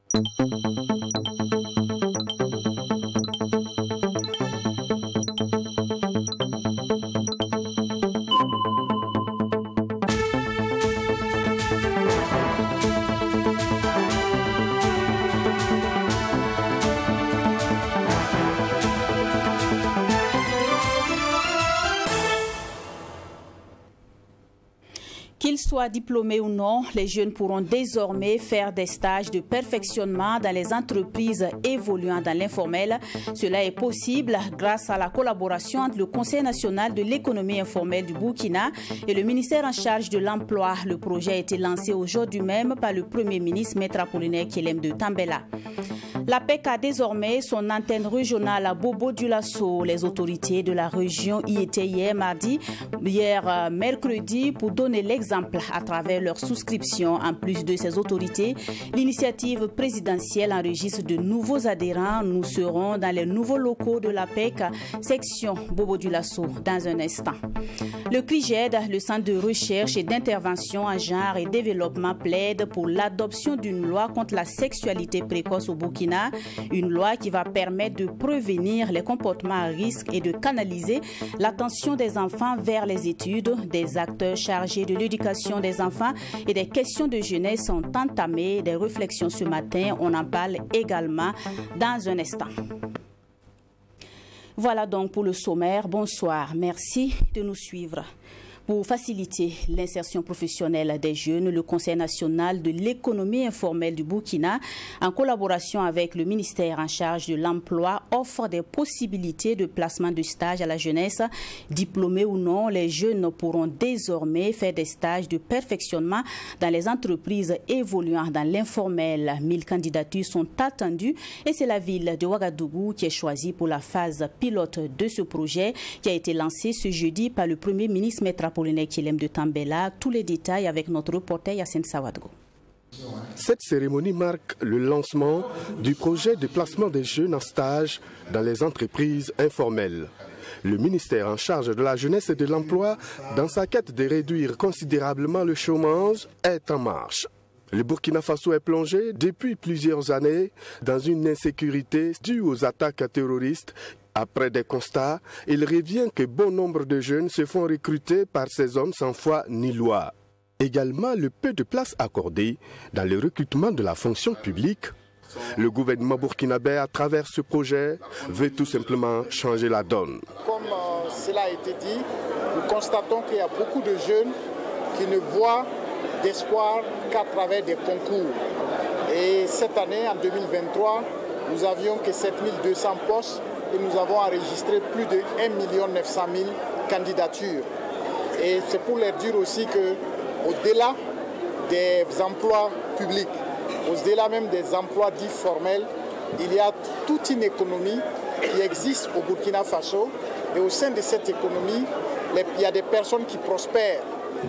Qu'ils soient diplômés ou non, les jeunes pourront désormais faire des stages de perfectionnement dans les entreprises évoluant dans l'informel. Cela est possible grâce à la collaboration entre le Conseil national de l'économie informelle du Burkina et le ministère en charge de l'emploi. Le projet a été lancé aujourd'hui même par le Premier ministre Maître Apollinaire Kyelem de Tambela. La PEC a désormais son antenne régionale à Bobo-Dioulasso. Les autorités de la région y étaient hier mercredi pour donner l'exemple à travers leur souscription. En plus de ces autorités, l'initiative présidentielle enregistre de nouveaux adhérents. Nous serons dans les nouveaux locaux de la PEC, section Bobo-Dioulasso, dans un instant. Le CRIGED, le Centre de recherche et d'intervention en genre et développement, plaide pour l'adoption d'une loi contre la sexualité précoce au Burkina. Une loi qui va permettre de prévenir les comportements à risque et de canaliser l'attention des enfants vers les études. Des acteurs chargés de l'éducation des enfants et des questions de jeunesse sont entamés. Des réflexions ce matin, on en parle également dans un instant. Voilà donc pour le sommaire. Bonsoir, merci de nous suivre. Pour faciliter l'insertion professionnelle des jeunes, le Conseil national de l'économie informelle du Burkina, en collaboration avec le ministère en charge de l'emploi, offre des possibilités de placement de stage à la jeunesse. Diplômés ou non, les jeunes pourront désormais faire des stages de perfectionnement dans les entreprises évoluant dans l'informel. 1000 candidatures sont attendues et c'est la ville de Ouagadougou qui est choisie pour la phase pilote de ce projet qui a été lancé ce jeudi par le Premier ministre Maître Apollinaire Kyelem de Tambela. Tous les détails avec notre reporter Yassine Sawadgo. Cette cérémonie marque le lancement du projet de placement des jeunes en stage dans les entreprises informelles. Le ministère en charge de la jeunesse et de l'emploi, dans sa quête de réduire considérablement le chômage, est en marche. Le Burkina Faso est plongé depuis plusieurs années dans une insécurité due aux attaques terroristes. Après des constats, il revient que bon nombre de jeunes se font recruter par ces hommes sans foi ni loi. Également, le peu de place accordée dans le recrutement de la fonction publique. Le gouvernement burkinabé, à travers ce projet, veut tout simplement changer la donne. Comme cela a été dit, nous constatons qu'il y a beaucoup de jeunes qui ne voient d'espoir qu'à travers des concours. Et cette année, en 2023, nous avions que 7200 postes et nous avons enregistré plus de 1 900 000 candidatures. Et c'est pour leur dire aussi qu'au-delà des emplois publics, au-delà même des emplois dits formels, il y a toute une économie qui existe au Burkina Faso. Et au sein de cette économie, il y a des personnes qui prospèrent.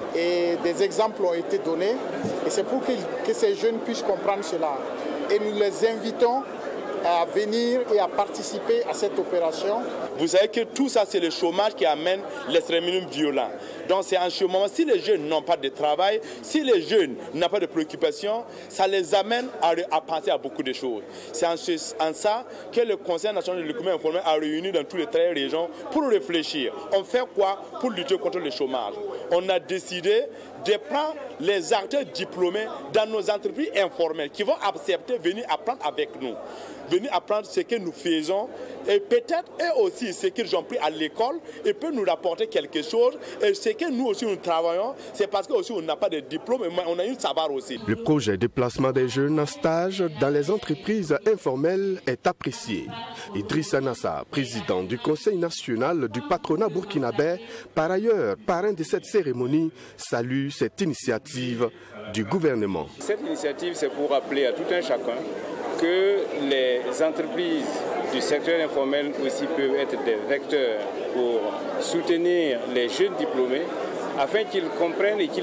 Et des exemples ont été donnés. Et c'est pour que ces jeunes puissent comprendre cela. Et nous les invitons à venir et à participer à cette opération. Vous savez que tout ça, c'est le chômage qui amène l'extrémisme violent. Donc c'est en ce moment, si les jeunes n'ont pas de travail, si les jeunes n'ont pas de préoccupation, ça les amène à penser à beaucoup de choses. C'est en ça que le Conseil national de l'économie informelle a réuni dans toutes les 13 régions pour réfléchir. On fait quoi pour lutter contre le chômage? On a décidé de prendre les acteurs diplômés dans nos entreprises informelles qui vont accepter de venir apprendre avec nous. Venir apprendre ce que nous faisons et peut-être eux aussi ce qu'ils ont pris à l'école et peuvent nous rapporter quelque chose. Et ce que nous aussi nous travaillons, c'est parce que aussi on n'a pas de diplôme, mais on a eu le savoir aussi. Le projet de placement des jeunes en stage dans les entreprises informelles est apprécié. Idrissa Nassa, président du Conseil national du patronat burkinabé, par ailleurs parrain de cette cérémonie, salue cette initiative du gouvernement. Cette initiative, c'est pour rappeler à tout un chacun que les entreprises du secteur informel aussi peuvent être des vecteurs pour soutenir les jeunes diplômés afin qu'ils comprennent et qu'ils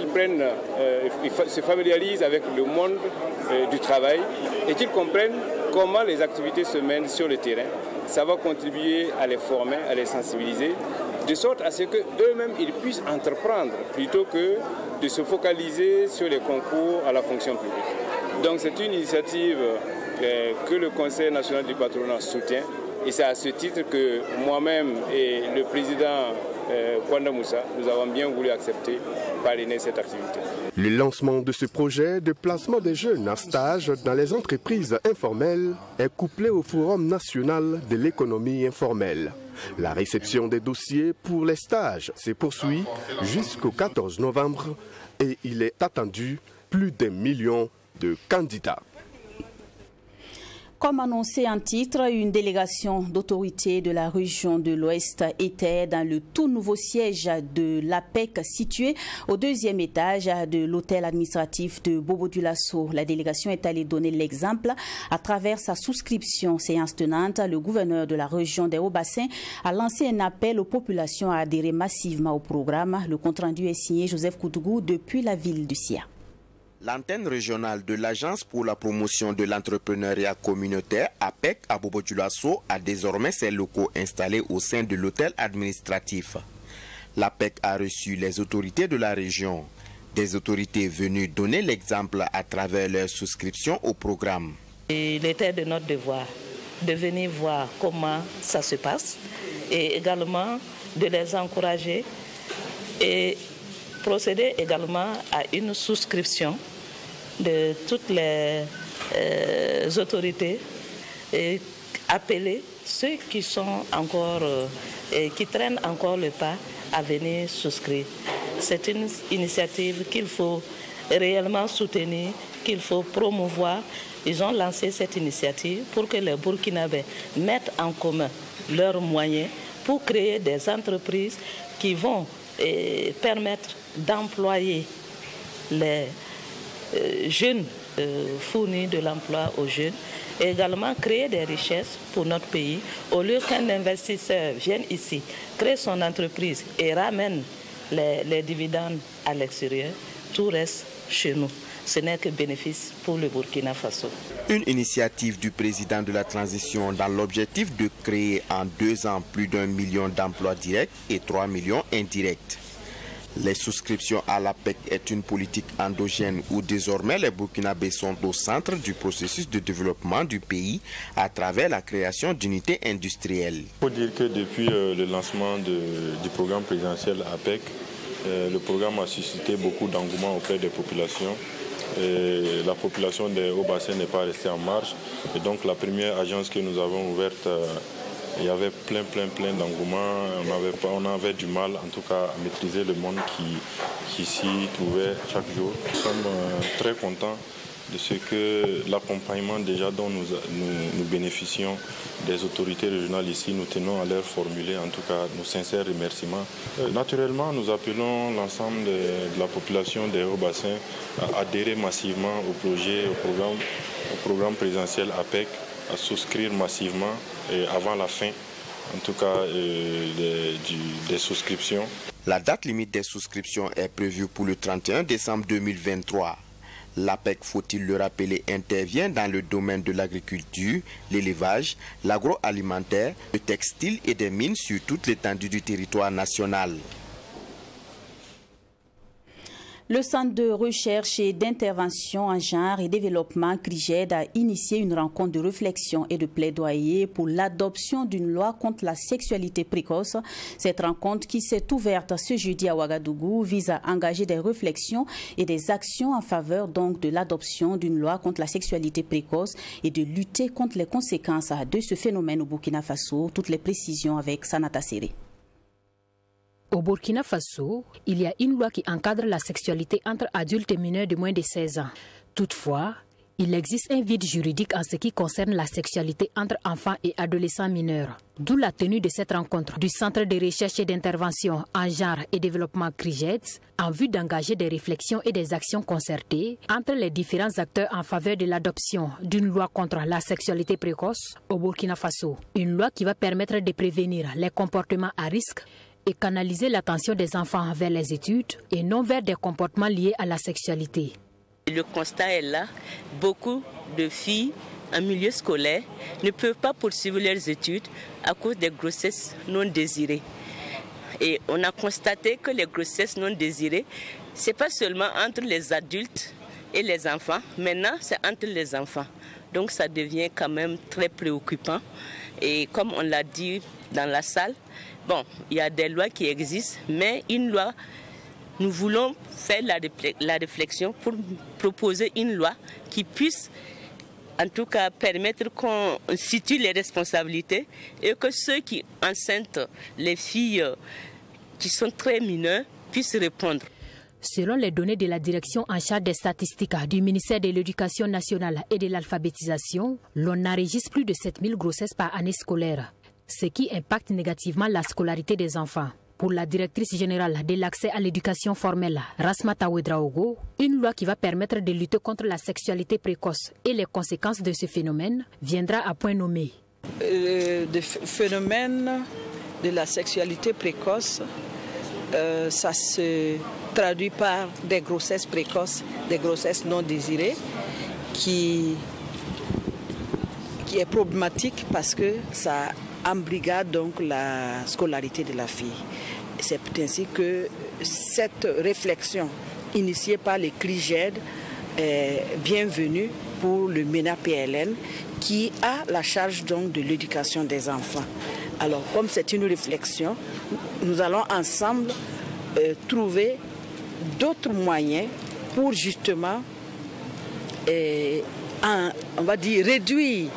se familiarisent avec le monde du travail et qu'ils comprennent comment les activités se mènent sur le terrain. Ça va contribuer à les former, à les sensibiliser, de sorte à ce qu'eux-mêmes ils puissent entreprendre plutôt que de se focaliser sur les concours à la fonction publique. Donc c'est une initiative que le Conseil national du patronat soutient. Et c'est à ce titre que moi-même et le président Kwanda Moussa, nous avons bien voulu accepter, parrainer cette activité. Le lancement de ce projet de placement des jeunes en stage dans les entreprises informelles est couplé au Forum national de l'économie informelle. La réception des dossiers pour les stages se poursuit jusqu'au 14 novembre et il est attendu plus d'1 million de candidats. Comme annoncé en titre, une délégation d'autorités de la région de l'Ouest était dans le tout nouveau siège de l'APEC situé au 2e étage de l'hôtel administratif de Bobo-Dioulasso. La délégation est allée donner l'exemple à travers sa souscription. Séance tenante, le gouverneur de la région des Hauts-Bassins a lancé un appel aux populations à adhérer massivement au programme. Le compte-rendu est signé Joseph Koutougou depuis la ville du Sia. L'antenne régionale de l'Agence pour la promotion de l'entrepreneuriat communautaire APEC à Bobo-Dioulasso a désormais ses locaux installés au sein de l'hôtel administratif. L'APEC a reçu les autorités de la région, des autorités venues donner l'exemple à travers leur souscription au programme. Il était de notre devoir de venir voir comment ça se passe et également de les encourager et procéder également à une souscription de toutes les autorités et appeler ceux qui sont encore qui traînent encore le pas à venir souscrire. C'est une initiative qu'il faut réellement soutenir, qu'il faut promouvoir. Ils ont lancé cette initiative pour que les Burkinabés mettent en commun leurs moyens pour créer des entreprises qui vont permettre d'employer les jeunes, fournir de l'emploi aux jeunes et également créer des richesses pour notre pays. Au lieu qu'un investisseur vienne ici, crée son entreprise et ramène les dividendes à l'extérieur, tout reste chez nous. Ce n'est que bénéfice pour le Burkina Faso. Une initiative du président de la transition dans l'objectif de créer en 2 ans plus d'1 million d'emplois directs et 3 millions indirects. Les souscriptions à l'APEC est une politique endogène où désormais les Burkinabés sont au centre du processus de développement du pays à travers la création d'unités industrielles. Il faut dire que depuis le lancement du programme présidentiel APEC, le programme a suscité beaucoup d'engouement auprès des populations. Et la population des Hauts-Bassins n'est pas restée en marge. Et donc la première agence que nous avons ouverte, il y avait plein d'engouement. On avait du mal en tout cas à maîtriser le monde qui s'y trouvait chaque jour. Nous sommes très contents de ce que l'accompagnement déjà dont nous bénéficions des autorités régionales ici, nous tenons à leur formuler en tout cas nos sincères remerciements. Naturellement, nous appelons l'ensemble de la population des Hauts-Bassins à adhérer massivement au programme présidentiel APEC, à souscrire massivement avant la fin en tout cas des souscriptions. La date limite des souscriptions est prévue pour le 31 décembre 2023. L'APEC, faut-il le rappeler, intervient dans le domaine de l'agriculture, l'élevage, l'agroalimentaire, le textile et des mines sur toute l'étendue du territoire national. Le Centre de recherche et d'intervention en genre et développement CRIGED a initié une rencontre de réflexion et de plaidoyer pour l'adoption d'une loi contre la sexualité précoce. Cette rencontre qui s'est ouverte ce jeudi à Ouagadougou vise à engager des réflexions et des actions en faveur donc de l'adoption d'une loi contre la sexualité précoce et de lutter contre les conséquences de ce phénomène au Burkina Faso. Toutes les précisions avec Sanata Séré. Au Burkina Faso, il y a une loi qui encadre la sexualité entre adultes et mineurs de moins de 16 ans. Toutefois, il existe un vide juridique en ce qui concerne la sexualité entre enfants et adolescents mineurs. D'où la tenue de cette rencontre du Centre de recherche et d'intervention en genre et développement CRIGED en vue d'engager des réflexions et des actions concertées entre les différents acteurs en faveur de l'adoption d'une loi contre la sexualité précoce au Burkina Faso. Une loi qui va permettre de prévenir les comportements à risque et canaliser l'attention des enfants vers les études et non vers des comportements liés à la sexualité. Le constat est là. Beaucoup de filles en milieu scolaire ne peuvent pas poursuivre leurs études à cause des grossesses non désirées. Et on a constaté que les grossesses non désirées, ce n'est pas seulement entre les adultes, et les enfants. Maintenant, c'est entre les enfants. Donc ça devient quand même très préoccupant. Et comme on l'a dit dans la salle, bon, il y a des lois qui existent, mais une loi, nous voulons faire la réflexion pour proposer une loi qui puisse en tout cas permettre qu'on situe les responsabilités et que ceux qui enceintent les filles qui sont très mineures puissent répondre. Selon les données de la direction en charge des statistiques du ministère de l'Éducation nationale et de l'alphabétisation, l'on enregistre plus de 7000 grossesses par année scolaire, ce qui impacte négativement la scolarité des enfants. Pour la directrice générale de l'accès à l'éducation formelle, Rasmata Ouedraogo, une loi qui va permettre de lutter contre la sexualité précoce et les conséquences de ce phénomène viendra à point nommé. Le phénomène de la sexualité précoce, ça se traduit par des grossesses précoces, des grossesses non désirées, qui est problématique parce que ça embrigade donc la scolarité de la fille. C'est ainsi que cette réflexion initiée par les CRIGED est bienvenue pour le MENA-PLN qui a la charge donc de l'éducation des enfants. Alors comme c'est une réflexion, nous allons ensemble trouver d'autres moyens pour justement, on va dire, réduire,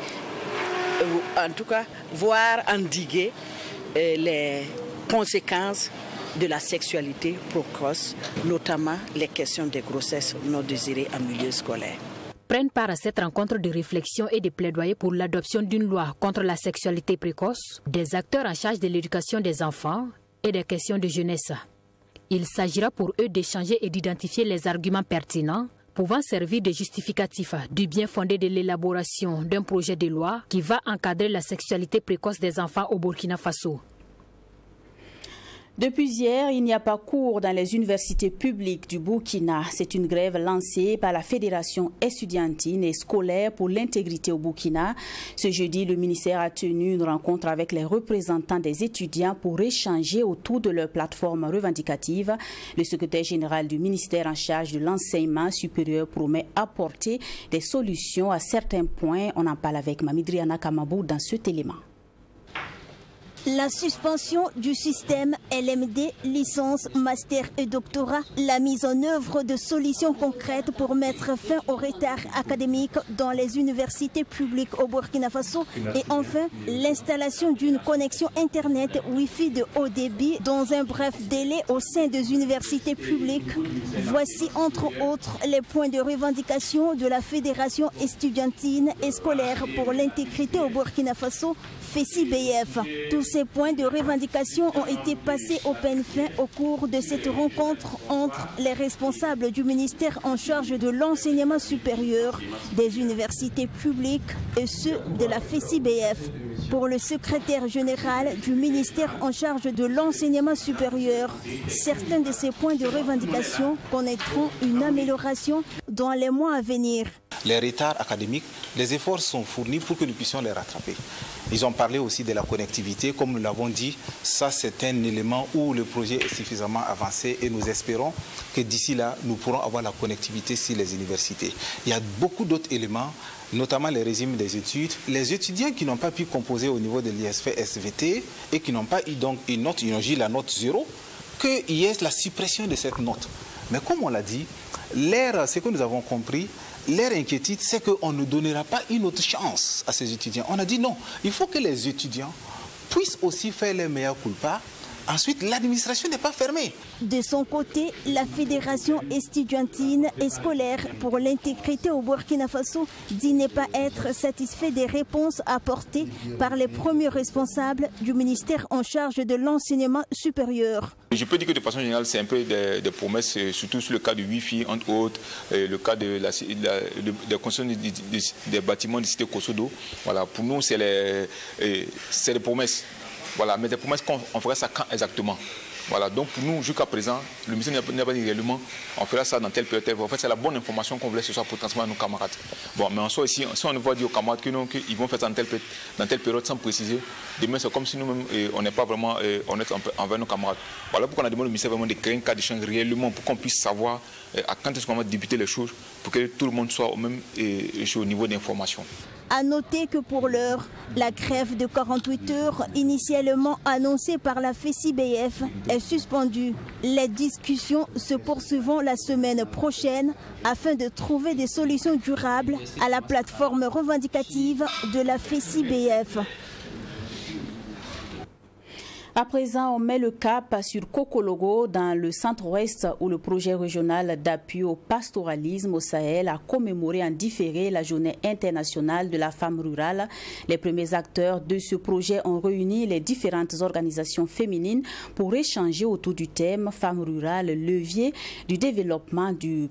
en tout cas, voire endiguer les conséquences de la sexualité précoce, notamment les questions des grossesses non désirées en milieu scolaire. Prennent part à cette rencontre de réflexion et de plaidoyer pour l'adoption d'une loi contre la sexualité précoce, des acteurs en charge de l'éducation des enfants et des questions de jeunesse. Il s'agira pour eux d'échanger et d'identifier les arguments pertinents pouvant servir de justificatif du bien fondé de l'élaboration d'un projet de loi qui va encadrer la sexualité précoce des enfants au Burkina Faso. Depuis hier, il n'y a pas cours dans les universités publiques du Burkina. C'est une grève lancée par la Fédération estudiantine et scolaire pour l'intégrité au Burkina. Ce jeudi, le ministère a tenu une rencontre avec les représentants des étudiants pour échanger autour de leur plateforme revendicative. Le secrétaire général du ministère en charge de l'enseignement supérieur promet apporter des solutions à certains points. On en parle avec Mamidriana Kamabou dans cet élément. La suspension du système LMD, licence, master et doctorat, la mise en œuvre de solutions concrètes pour mettre fin au retard académique dans les universités publiques au Burkina Faso et enfin l'installation d'une connexion Internet Wi-Fi de haut débit dans un bref délai au sein des universités publiques. Voici entre autres les points de revendication de la Fédération estudiantine et scolaire pour l'intégrité au Burkina Faso, FESI-BF. Tous ces points de revendication ont été passés au peigne fin au cours de cette rencontre entre les responsables du ministère en charge de l'enseignement supérieur, des universités publiques et ceux de la FESI-BF. Pour le secrétaire général du ministère en charge de l'enseignement supérieur, certains de ces points de revendication connaîtront une amélioration dans les mois à venir. Les retards académiques, les efforts sont fournis pour que nous puissions les rattraper. Ils ont parlé aussi de la connectivité, comme nous l'avons dit, ça c'est un élément où le projet est suffisamment avancé et nous espérons que d'ici là, nous pourrons avoir la connectivité sur les universités. Il y a beaucoup d'autres éléments, notamment les régimes des études. Les étudiants qui n'ont pas pu composer au niveau de l'ISF-SVT et qui n'ont pas eu donc une note, ils ont eu la note 0, qu'il y ait la suppression de cette note. Mais comme on l'a dit, ce que nous avons compris, leur inquiétude, c'est qu'on ne donnera pas une autre chance à ces étudiants. On a dit non, il faut que les étudiants puissent aussi faire leur meilleur culpa. Ensuite, l'administration n'est pas fermée. De son côté, la Fédération estudiantine et scolaire pour l'intégrité au Burkina Faso dit ne pas être satisfait des réponses apportées par les premiers responsables du ministère en charge de l'enseignement supérieur. Je peux dire que de façon générale, c'est un peu des promesses, surtout sur le cas du Wi-Fi, entre autres, le cas de la construction des bâtiments de cité Kosodo. Voilà, pour nous, c'est des promesses. Voilà, mais des promesses qu'on ferait ça quand exactement? Voilà, donc pour nous, jusqu'à présent, le ministère n'a pas dit réellement, on fera ça dans telle période. En fait, c'est la bonne information qu'on voulait ce soir pour transmettre à nos camarades. Bon, mais en soi, ici, si on va dire aux camarades qu'ils vont faire ça dans telle période sans préciser, demain, c'est comme si nous-mêmes, on n'est pas vraiment honnête envers nos camarades. Voilà pourquoi on a demandé au ministère vraiment de créer un cas d'échange réellement pour qu'on puisse savoir à quand est-ce qu'on va débuter les choses, pour que tout le monde soit au même au niveau d'information. À noter que pour l'heure, la grève de 48 heures initialement annoncée par la FECIBF est suspendue. Les discussions se poursuivront la semaine prochaine afin de trouver des solutions durables à la plateforme revendicative de la FECIBF. À présent, on met le cap sur Kokologo dans le centre-ouest où le projet régional d'appui au pastoralisme au Sahel a commémoré en différé la journée internationale de la femme rurale. Les premiers acteurs de ce projet ont réuni les différentes organisations féminines pour échanger autour du thème Femmes rurales, levier du développement du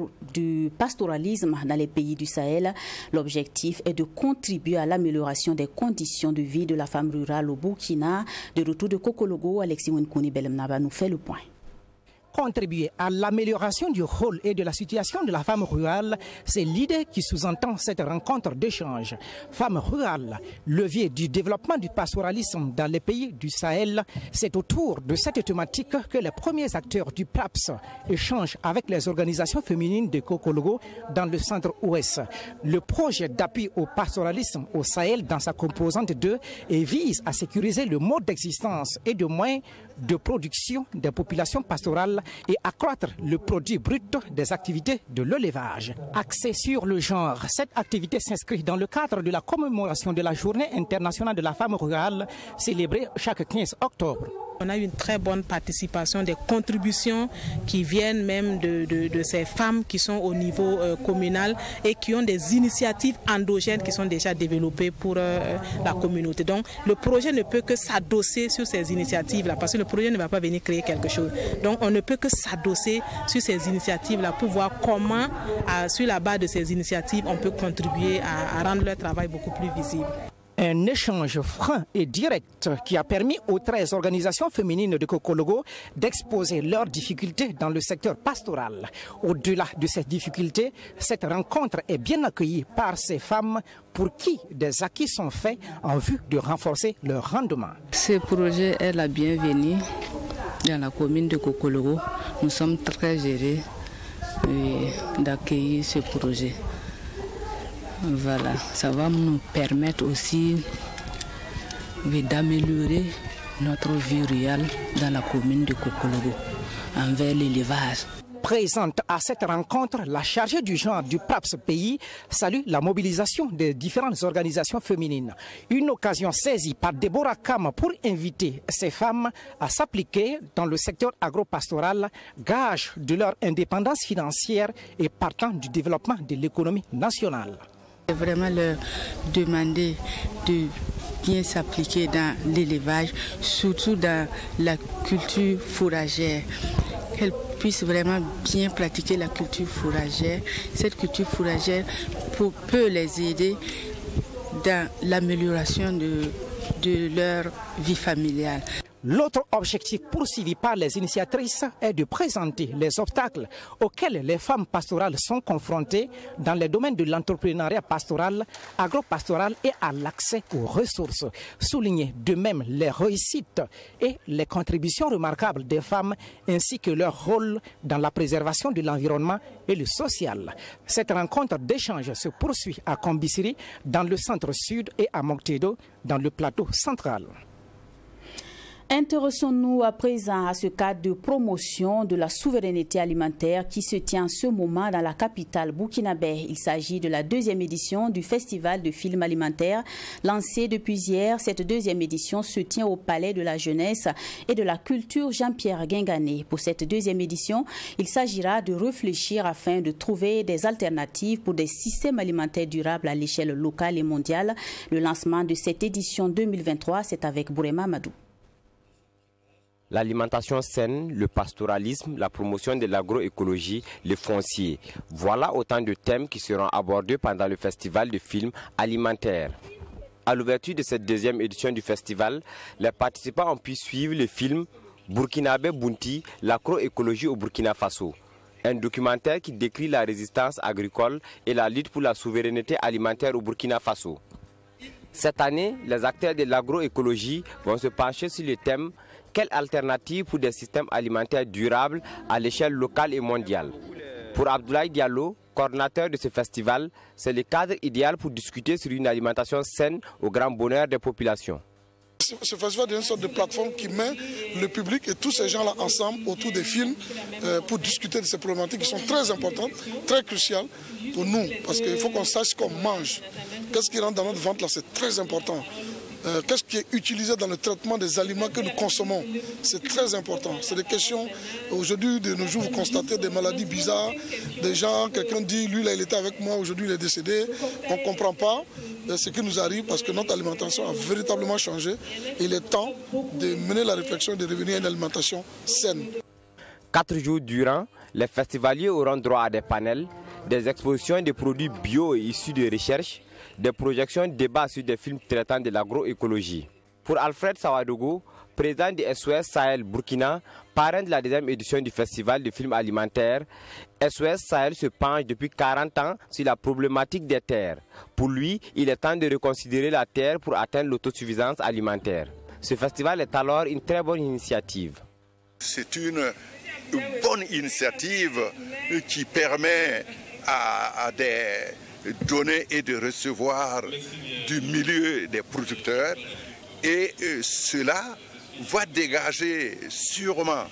pastoralisme dans les pays du Sahel. L'objectif est de contribuer à l'amélioration des conditions de vie de la femme rurale au Burkina. De retour de Kokologo, Alexis Wenkouni Belemnaba nous fait le point. Contribuer à l'amélioration du rôle et de la situation de la femme rurale, c'est l'idée qui sous-entend cette rencontre d'échange. Femme rurale, levier du développement du pastoralisme dans les pays du Sahel, c'est autour de cette thématique que les premiers acteurs du PRAPS échangent avec les organisations féminines de Kokologo dans le centre-ouest. Le projet d'appui au pastoralisme au Sahel dans sa composante 2 vise à sécuriser le mode d'existence et de moyens de production des populations pastorales et accroître le produit brut des activités de l'élevage. Axée sur le genre, cette activité s'inscrit dans le cadre de la commémoration de la Journée internationale de la femme rurale, célébrée chaque 15 octobre. On a eu une très bonne participation, des contributions qui viennent même de ces femmes qui sont au niveau communal et qui ont des initiatives endogènes qui sont déjà développées pour la communauté. Donc le projet ne peut que s'adosser sur ces initiatives-là parce que le projet ne va pas venir créer quelque chose. Donc on ne peut que s'adosser sur ces initiatives-là pour voir comment, sur la base de ces initiatives, on peut contribuer à rendre leur travail beaucoup plus visible. Un échange franc et direct qui a permis aux 13 organisations féminines de Kokologo d'exposer leurs difficultés dans le secteur pastoral. Au-delà de ces difficultés, cette rencontre est bien accueillie par ces femmes pour qui des acquis sont faits en vue de renforcer leur rendement. Ce projet est la bienvenue dans la commune de Kokologo. Nous sommes très heureux d'accueillir ce projet. Voilà, ça va nous permettre aussi d'améliorer notre vie rurale dans la commune de Kokologo envers l'élevage. Présente à cette rencontre, la chargée du genre du PRAPS pays salue la mobilisation des différentes organisations féminines. Une occasion saisie par Deborah Kam pour inviter ces femmes à s'appliquer dans le secteur agropastoral, gage de leur indépendance financière et partant du développement de l'économie nationale. Vraiment leur demander de bien s'appliquer dans l'élevage, surtout dans la culture fourragère. Qu'elles puissent vraiment bien pratiquer la culture fourragère. Cette culture fourragère peut les aider dans l'amélioration de leur vie familiale. L'autre objectif poursuivi par les initiatrices est de présenter les obstacles auxquels les femmes pastorales sont confrontées dans les domaines de l'entrepreneuriat pastoral, agropastoral et à l'accès aux ressources. Souligner de même les réussites et les contributions remarquables des femmes ainsi que leur rôle dans la préservation de l'environnement et le social. Cette rencontre d'échange se poursuit à Kombisiri dans le centre-sud et à Moktedo dans le plateau central. Intéressons-nous à présent à ce cadre de promotion de la souveraineté alimentaire qui se tient en ce moment dans la capitale burkinabé. Il s'agit de la deuxième édition du festival de films alimentaires. Lancé depuis hier, cette deuxième édition se tient au Palais de la Jeunesse et de la Culture Jean-Pierre Guingané. Pour cette deuxième édition, il s'agira de réfléchir afin de trouver des alternatives pour des systèmes alimentaires durables à l'échelle locale et mondiale. Le lancement de cette édition 2023, c'est avec Bourema Madou. L'alimentation saine, le pastoralisme, la promotion de l'agroécologie, le foncier. Voilà autant de thèmes qui seront abordés pendant le festival de films alimentaires. À l'ouverture de cette deuxième édition du festival, les participants ont pu suivre le film Burkinabé Bounti, l'agroécologie au Burkina Faso. Un documentaire qui décrit la résistance agricole et la lutte pour la souveraineté alimentaire au Burkina Faso. Cette année, les acteurs de l'agroécologie vont se pencher sur le thème « Quelle alternative pour des systèmes alimentaires durables à l'échelle locale et mondiale ?» Pour Abdoulaye Diallo, coordinateur de ce festival, c'est le cadre idéal pour discuter sur une alimentation saine au grand bonheur des populations. Ce festival est une sorte de plateforme qui met le public et tous ces gens-là ensemble autour des films pour discuter de ces problématiques qui sont très importantes, très cruciales pour nous. Parce qu'il faut qu'on sache ce qu'on mange. Qu'est-ce qui rentre dans notre ventre là, c'est très important. Qu'est-ce qui est utilisé dans le traitement des aliments que nous consommons? C'est très important. C'est des questions, aujourd'hui, de nos jours, vous constatez des maladies bizarres, des gens, quelqu'un dit, lui, là, il était avec moi, aujourd'hui, il est décédé. On ne comprend pas ce qui nous arrive parce que notre alimentation a véritablement changé. Il est temps de mener la réflexion et de revenir à une alimentation saine. 4 jours durant, les festivaliers auront droit à des panels, des expositions de produits bio et issus de recherche, des projections de débats sur des films traitant de l'agroécologie. Pour Alfred Sawadogo, président de SOS Sahel Burkina, parrain de la 2e édition du festival de films alimentaires, SOS Sahel se penche depuis 40 ans sur la problématique des terres. Pour lui, il est temps de reconsidérer la terre pour atteindre l'autosuffisance alimentaire. Ce festival est alors une très bonne initiative. C'est une bonne initiative qui permet à des donner et de recevoir du milieu des producteurs et cela va dégager sûrement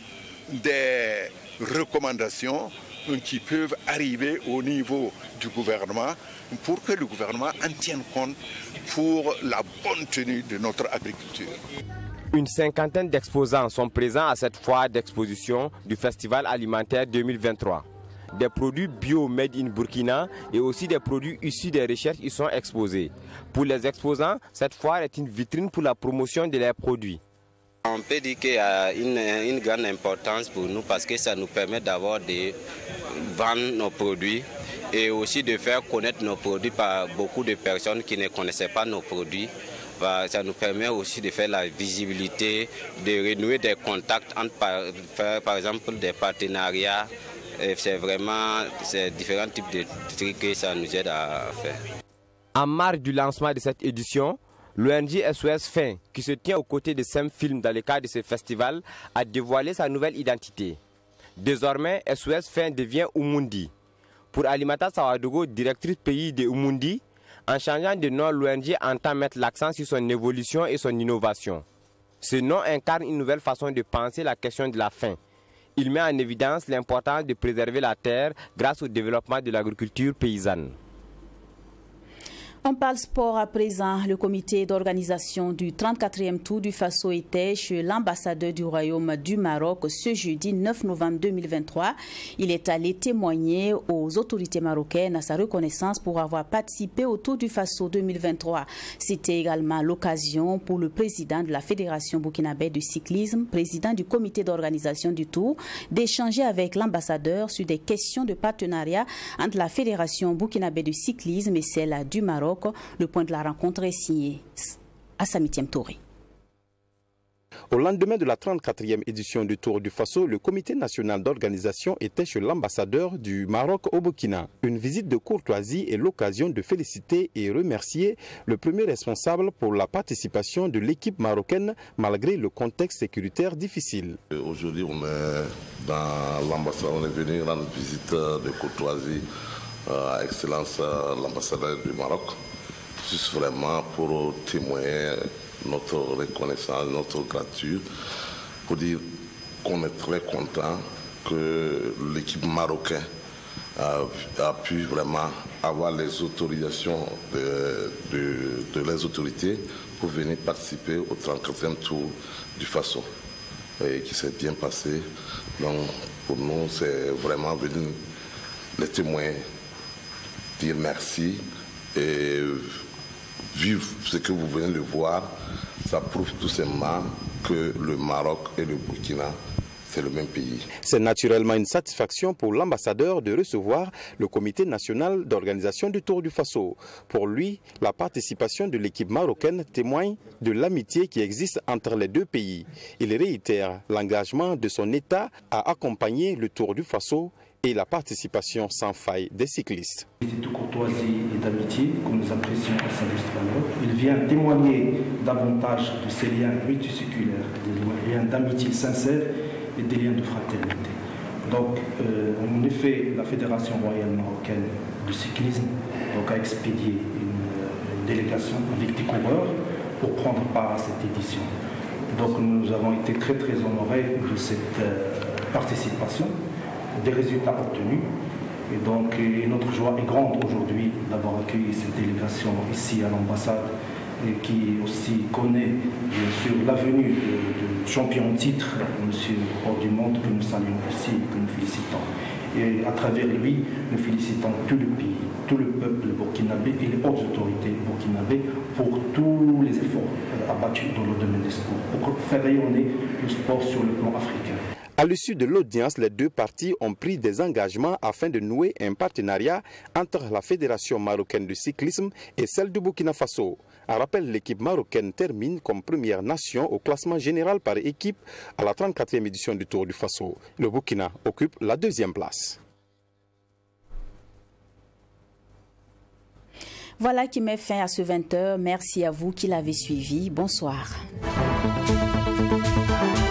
des recommandations qui peuvent arriver au niveau du gouvernement pour que le gouvernement en tienne compte pour la bonne tenue de notre agriculture. Une cinquantaine d'exposants sont présents à cette foire d'exposition du Festival alimentaire 2023. Des produits bio made in Burkina et aussi des produits issus des recherches y sont exposés. Pour les exposants, cette foire est une vitrine pour la promotion de leurs produits. On peut dire qu'il y a une grande importance pour nous parce que ça nous permet d'avoir de vendre nos produits et aussi de faire connaître nos produits par beaucoup de personnes qui ne connaissaient pas nos produits. Ça nous permet aussi de faire la visibilité, de renouer des contacts, faire par exemple des partenariats. C'est vraiment ces différents types de trucs que ça nous aide à faire. En marge du lancement de cette édition, l'ONG SOS Fin, qui se tient aux côtés de Sem Film dans le cadre de ce festival, a dévoilé sa nouvelle identité. Désormais, SOS Fin devient Umundi. Pour Alimata Sawadogo, directrice pays de Umundi, en changeant de nom, l'ONG entend mettre l'accent sur son évolution et son innovation. Ce nom incarne une nouvelle façon de penser la question de la faim. Il met en évidence l'importance de préserver la terre grâce au développement de l'agriculture paysanne. On parle sport à présent. Le comité d'organisation du 34e Tour du Faso était chez l'ambassadeur du Royaume du Maroc ce jeudi 9 novembre 2023. Il est allé témoigner aux autorités marocaines à sa reconnaissance pour avoir participé au Tour du Faso 2023. C'était également l'occasion pour le président de la Fédération burkinabé de cyclisme, président du comité d'organisation du Tour, d'échanger avec l'ambassadeur sur des questions de partenariat entre la Fédération burkinabé de cyclisme et celle du Maroc. Le point de la rencontre est signé à Samitiem Touré. Au lendemain de la 34e édition du Tour du Faso, le comité national d'organisation était chez l'ambassadeur du Maroc au Burkina. Une visite de courtoisie est l'occasion de féliciter et remercier le premier responsable pour la participation de l'équipe marocaine malgré le contexte sécuritaire difficile. Aujourd'hui, on est dans l'ambassade, on est venu rendre visite de courtoisie à Excellence l'ambassadeur du Maroc, juste vraiment pour témoigner notre reconnaissance, notre gratitude, pour dire qu'on est très content que l'équipe marocaine a pu vraiment avoir les autorisations de les autorités pour venir participer au 34e Tour du Faso et qui s'est bien passé. Donc pour nous, c'est vraiment venir les témoins, dire merci et vivre ce que vous venez de voir, ça prouve tout simplement que le Maroc et le Burkina, c'est le même pays. C'est naturellement une satisfaction pour l'ambassadeur de recevoir le comité national d'organisation du Tour du Faso. Pour lui, la participation de l'équipe marocaine témoigne de l'amitié qui existe entre les deux pays. Il réitère l'engagement de son État à accompagner le Tour du Faso et la participation sans faille des cyclistes. C'est de courtoisie et d'amitié que nous apprécions à Saint-Just. Il vient témoigner davantage de ces liens multiséculaires, des liens d'amitié sincère et des liens de fraternité. Donc, en effet, la Fédération royale marocaine de cyclisme a expédié une délégation avec des coureurs pour prendre part à cette édition. Donc, nous avons été très honorés de cette participation, des résultats obtenus. Et donc notre joie est grande aujourd'hui d'avoir accueilli cette délégation ici à l'ambassade et qui aussi connaît bien sûr la venue de champion titre, M. Hors du Monde, que nous saluons aussi, que nous félicitons. Et à travers lui, nous félicitons tout le pays, tout le peuple burkinabé et les hautes autorités burkinabées pour tous les efforts abattus dans le domaine des sports, pour faire rayonner le sport sur le plan africain. À l'issue de l'audience, les deux parties ont pris des engagements afin de nouer un partenariat entre la Fédération marocaine de cyclisme et celle du Burkina Faso. Un rappel, l'équipe marocaine termine comme première nation au classement général par équipe à la 34e édition du Tour du Faso. Le Burkina occupe la 2e place. Voilà qui met fin à ce 20h. Merci à vous qui l'avez suivi. Bonsoir.